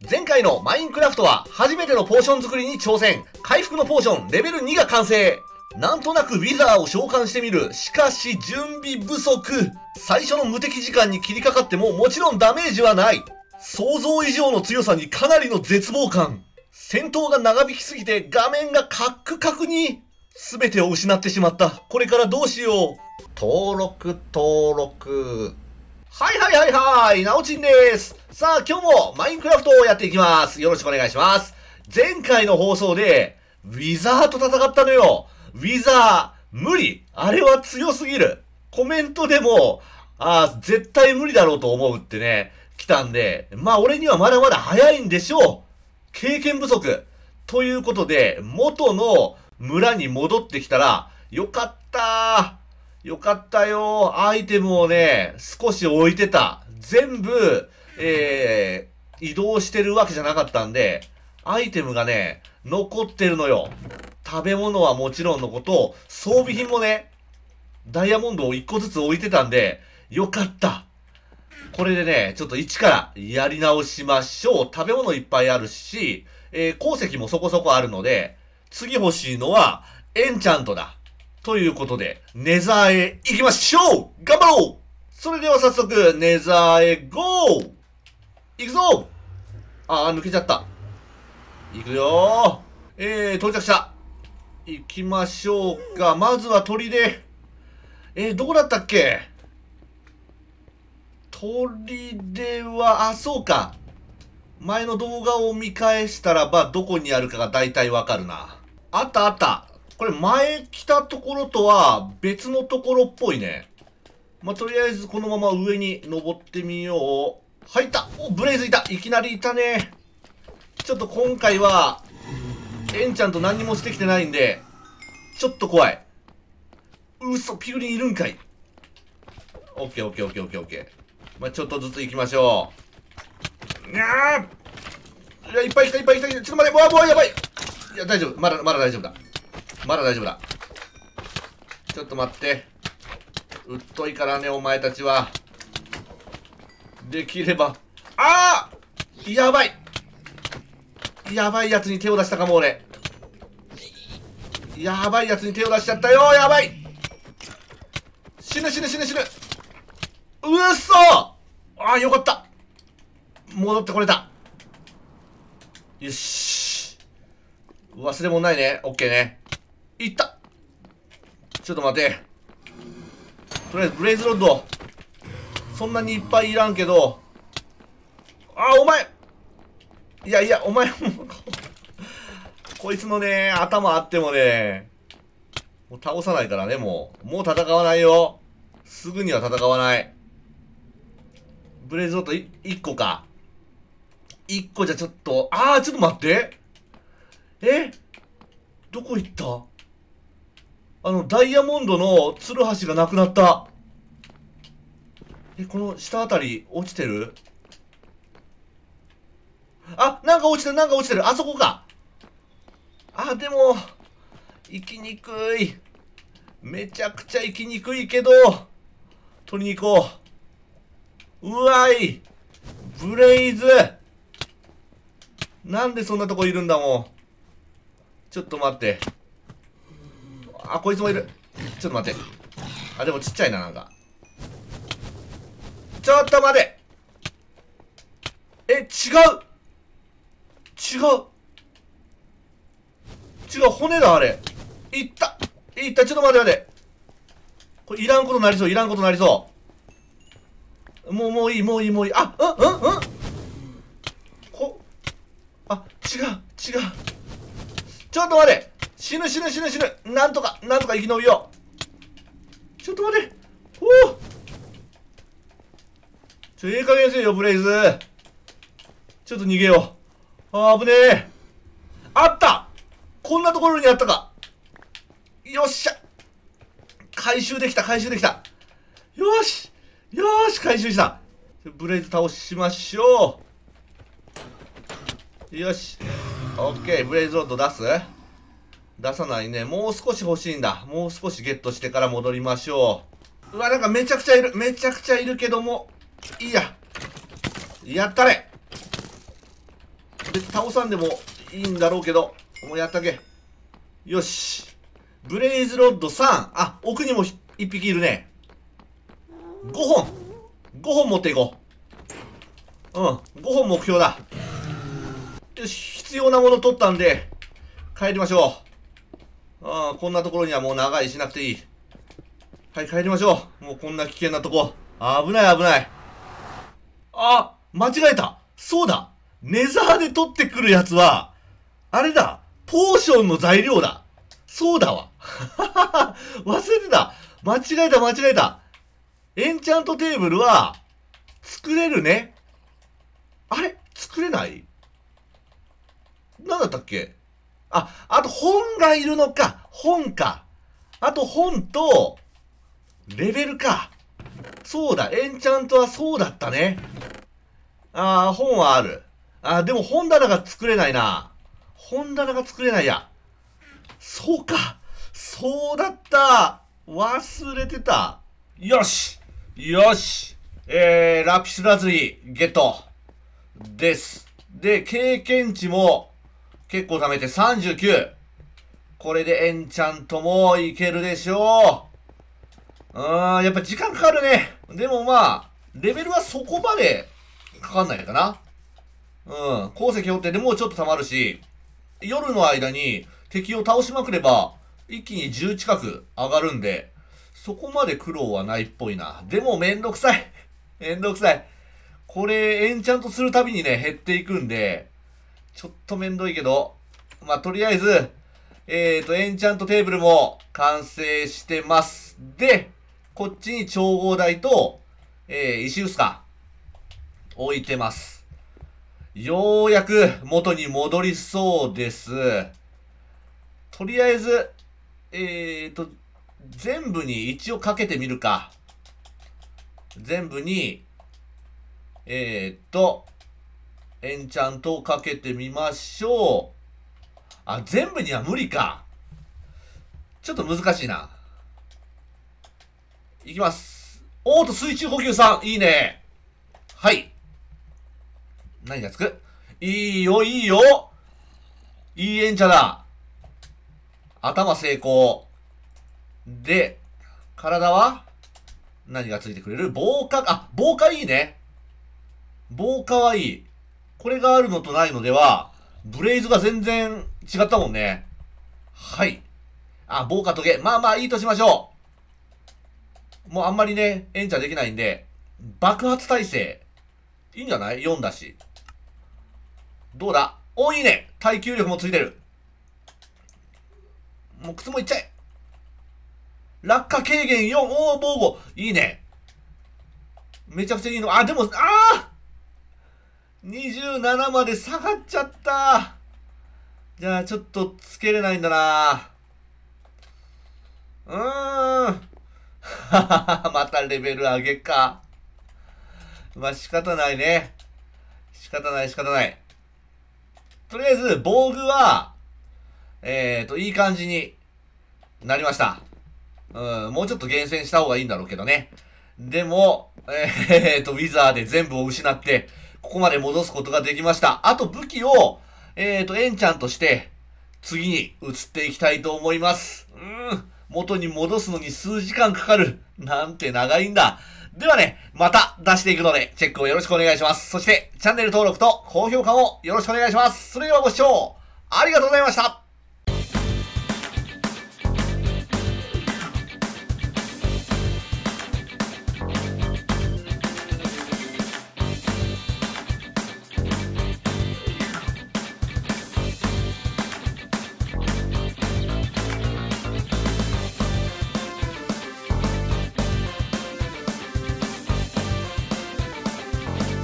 前回のマインクラフトは初めてのポーション作りに挑戦。回復のポーションレベル2が完成。なんとなくウィザーを召喚してみる。しかし準備不足。最初の無敵時間に切りかかってももちろんダメージはない。想像以上の強さにかなりの絶望感。戦闘が長引きすぎて画面がカックカクに。全てを失ってしまった。これからどうしよう。登録。なおちんです。さあ、今日もマインクラフトをやっていきます。よろしくお願いします。前回の放送で、ウィザーと戦ったのよ。ウィザー、無理。あれは強すぎる。コメントでも、絶対無理だろうと思うってね、来たんで、まあ俺にはまだまだ早いんでしょう。経験不足。ということで、元の村に戻ってきたら、よかったよかったよ。アイテムをね、少し置いてた。全部、移動してるわけじゃなかったんで、アイテムがね、残ってるのよ。食べ物はもちろんのこと、装備品もね、ダイヤモンドを1個ずつ置いてたんで、よかった。これでね、ちょっと一からやり直しましょう。食べ物いっぱいあるし、鉱石もそこそこあるので、次欲しいのは、エンチャントだ。ということで、ネザーへ行きましょう。頑張ろう。それでは早速、ネザーへゴー。行くぞ。抜けちゃった。行くよー。到着した。行きましょうか。まずは砦。どこだったっけ？砦は、そうか。前の動画を見返したらば、どこにあるかが大体わかるな。あったあった。これ前来たところとは別のところっぽいね。まあ、とりあえずこのまま上に登ってみよう。入った。ブレイズいた。いきなりいたね。ちょっと今回は、エンチャント何にもしてきてないんで、ちょっと怖い。嘘、ピューリンいるんかい。オッケー。まあ、ちょっとずつ行きましょう。いや、いっぱい来た。ちょっと待って、もうやばい。いや、大丈夫。まだ大丈夫だ。ちょっと待って。うっといからね、お前たちは。できれば。やばいやつに手を出したかも、俺。やばいやつに手を出しちゃったよ。やばい。死ぬ。うっそ。よかった。戻ってこれた。よし。忘れ物ないね。オッケーね。いった。ちょっと待て。とりあえずブレイズロッド。そんなにいっぱいいらんけど。お前。いや、お前もこいつのね、頭あってもね、もう倒さないからね、もう戦わないよ。すぐには戦わない。ブレイズロッド1個か。1個じゃちょっと、ちょっと待って。どこ行った？ダイヤモンドのツルハシがなくなった。この下あたり落ちてる？なんか落ちてる。あそこか。でも、行きにくい。めちゃくちゃ行きにくいけど、取りに行こう。うわい。ブレイズ。なんでそんなとこいるんだもん。ちょっと待って。こいつもいる。ちょっと待って。でもちっちゃいな、なんか。ちょっと待て。違う、骨だ、あれ。いった。ちょっと待て。これいらんことなりそう。もういい。違う。ちょっと待て。死ぬ。なんとか生き延びよう。ちょっと待て。ええ加減せえよ、ブレイズ。ちょっと逃げよう。危ねえ。あった。こんなところにあったか。よっしゃ。回収できた。よし、回収した。ブレイズ倒しましょう。よし。オッケー、ブレイズロッド出さないね。もう少し欲しいんだ。もう少しゲットしてから戻りましょう。なんかめちゃくちゃいるけども。いいや。やったれ。 別に倒さんでもいいんだろうけど、もうやったけ。よし。ブレイズロッド3。あ、奥にも1匹いるね。5本。5本持っていこう。うん。5本目標だ。よし。必要なもの取ったんで、帰りましょう。ああ、こんなところにはもう長居しなくていい。はい、帰りましょう。もうこんな危険なとこ。危ない危ない。あ、間違えた。そうだ。ネザーで取ってくるやつは、あれだ。ポーションの材料だ。そうだわ。忘れてた。間違えた間違えた。エンチャントテーブルは、作れるね。あれ作れない？なんだったっけ？あと本がいるのか。本か。あと本と、レベルか。そうだ。エンチャントはそうだったね。本はある。でも本棚が作れないな。本棚が作れないや。そうか。そうだった。忘れてた。よし。よし。ラピスラズリゲット。です。で、経験値も結構貯めて39。これでエンチャントもいけるでしょう。やっぱ時間かかるね。でもまあ、レベルはそこまでかかんないかな。鉱石掘ってでもうちょっと溜まるし、夜の間に敵を倒しまくれば、一気に10近く上がるんで、そこまで苦労はないっぽいな。でもめんどくさい。めんどくさい。これ、エンチャントするたびにね、減っていくんで、ちょっとめんどいけど、まあ、とりあえず、エンチャントテーブルも完成してます。で、こっちに調合台と、石臼か、置いてます。ようやく元に戻りそうです。とりあえず、全部に一応かけてみるか。全部に、エンチャントをかけてみましょう。全部には無理か。ちょっと難しいな。いきます。水中補給さん、いいね。はい。何がつく？いいよ、いいよ。いいエンチャだ。頭成功。で、体は何がついてくれる？防火、防火いいね。防火はいい。これがあるのとないのでは、ブレイズが全然違ったもんね。はい。防火トゲ。まあまあいいとしましょう。もうあんまりね、エンチャできないんで、爆発耐性。いいんじゃない？ 4 だし。どうだ？いいね。耐久力もついてる。もう靴もいっちゃえ。落下軽減4。防護。いいね。めちゃくちゃいいの。でも、27まで下がっちゃった。じゃあ、ちょっとつけれないんだな。またレベル上げか。まあ、仕方ないね。仕方ない、仕方ない。とりあえず、防具は、いい感じになりました。もうちょっと厳選した方がいいんだろうけどね。でも、ウィザーで全部を失って、ここまで戻すことができました。あと武器を、エンチャントして、次に移っていきたいと思います。元に戻すのに数時間かかる。なんて長いんだ。ではね、また出していくので、チェックをよろしくお願いします。そして、チャンネル登録と高評価もよろしくお願いします。それではご視聴、ありがとうございました。